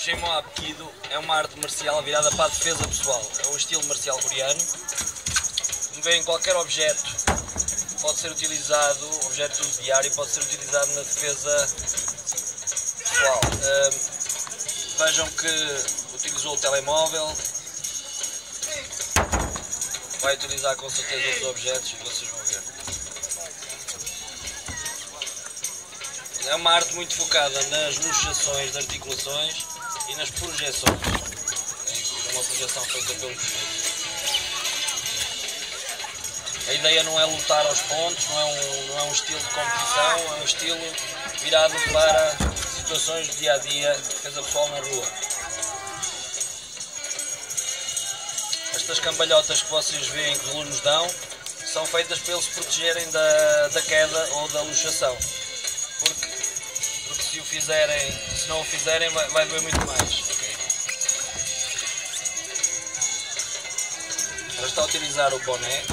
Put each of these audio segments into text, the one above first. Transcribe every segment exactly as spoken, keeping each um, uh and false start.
Sin Moo Hapkido é uma arte marcial virada para a defesa pessoal. É um estilo marcial coreano. Como veem, qualquer objeto pode ser utilizado, objeto de uso diário, pode ser utilizado na defesa pessoal. Uh, vejam que utilizou o telemóvel. Vai utilizar com certeza outros objetos e vocês vão ver. É uma arte muito focada nas luxações de articulações e nas projeções. É uma projeção feita pelo pescoço. A ideia não é lutar aos pontos, não é, um, não é um estilo de competição, é um estilo virado para situações de dia a dia, defesa pessoal na rua. Estas cambalhotas que vocês veem que os alunos dão são feitas para eles se protegerem da, da queda ou da luxação. Porque, porque se o fizerem, se não o fizerem vai, vai doer muito mais. Okay. Agora está a utilizar o boné.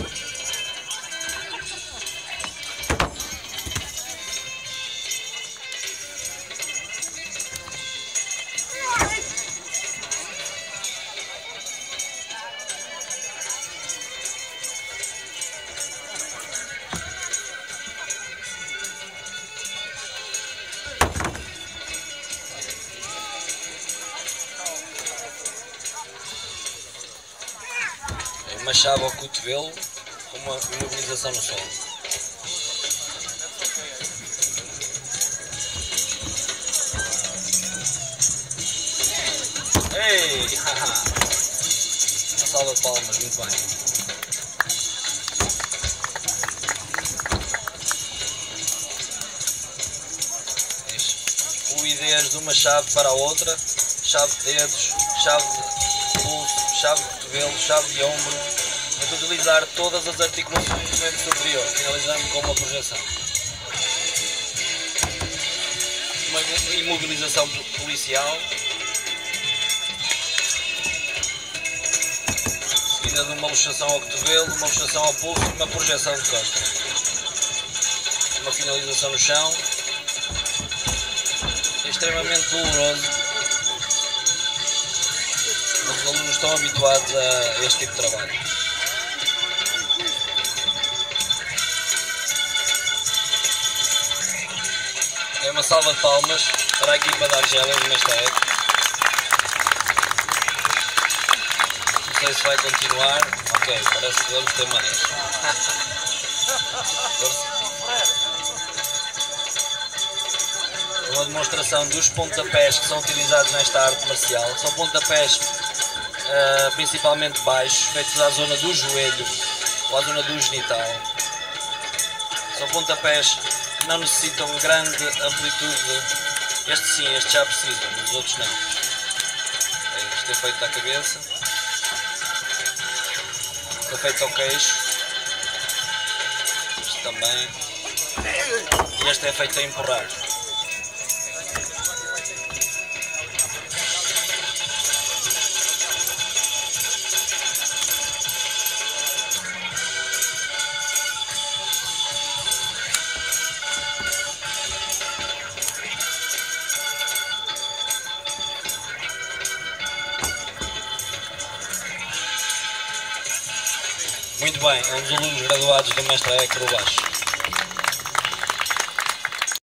Uma chave ao cotovelo com uma imobilização no solo. Ei! Haha! Uma salva de palmas, muito bem. Fluidez de uma chave para a outra, chave de dedos, chave de pulso, chave de cotovelo, chave de ombro. Vou utilizar todas as articulações do membro superior, finalizando com uma projeção. Uma imobilização policial, seguida de uma luxação ao cotovelo, uma luxação ao pulso e uma projeção de costas. Uma finalização no chão. É extremamente doloroso. Os alunos estão habituados a este tipo de trabalho. É uma salva de palmas para a equipa da Algeria nesta A E K. Não sei se vai continuar. Ok, parece que vamos ter mais. Uma demonstração dos pontapés que são utilizados nesta arte marcial. São pontapés uh, principalmente baixos, feitos à zona do joelho ou à zona do genital. São pontapés que não necessitam grande amplitude. Este sim, este já precisa, mas os outros não. Este é feito à cabeça. Este é feito ao queixo. Este também. E este é feito a empurrar. Muito bem, é um dos alunos graduados do mestre A E K Roubache.